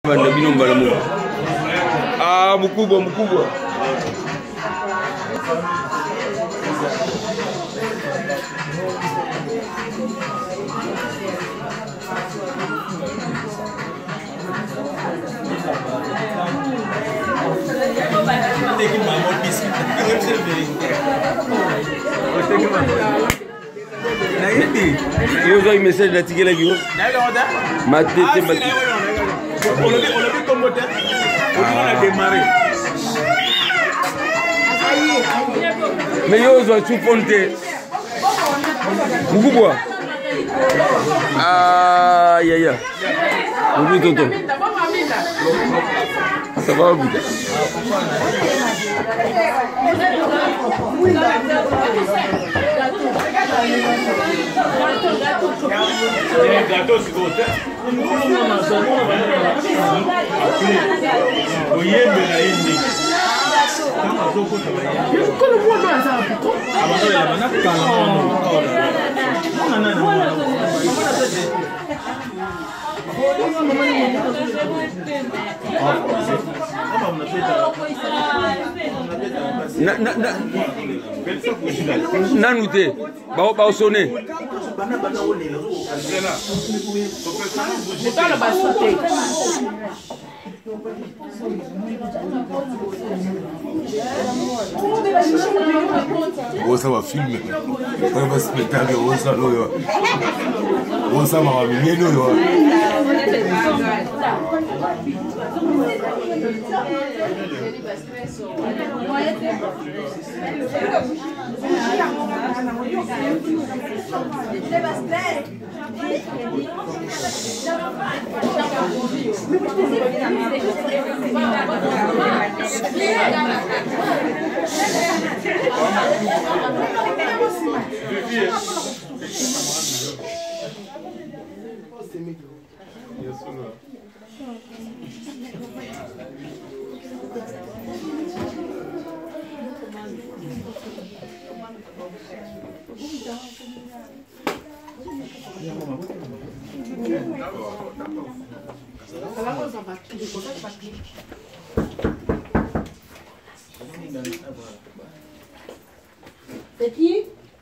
Banda binomba la Mungu. Mkubwa. Yo dois message da tigela yo. Matete. On a vu ton moteur. On a démarré. Mais yo dois tout ponter. Mkubwa. Ya. Oublie tonton. Ça va vite. Gâteau c'est bon. Nanouté, ba sonné. Ça va filmer. On va spectacle, ça là. On ça va bien là. C'est qui?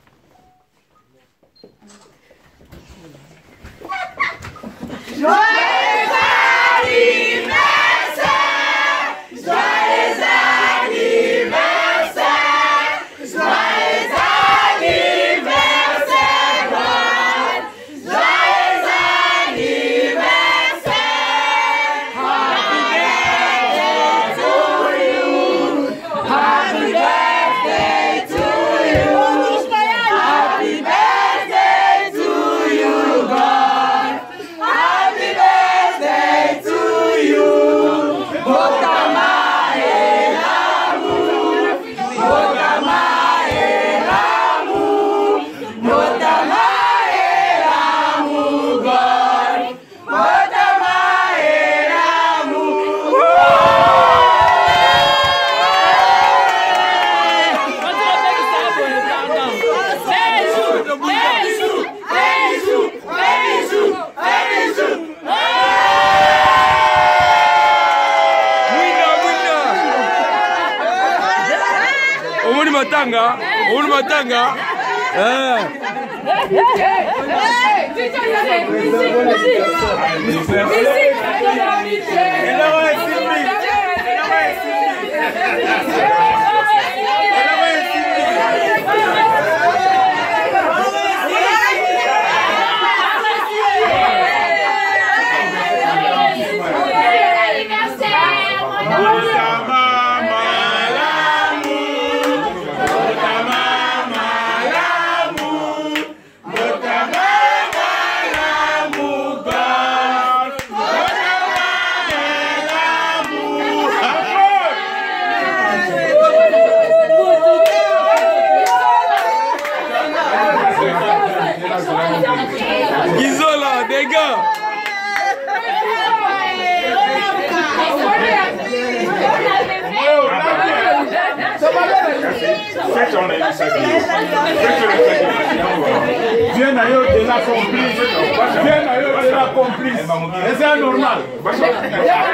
Matanga. Gizola, des gars. Viens d'ailleurs de la complice. Et c'est normal.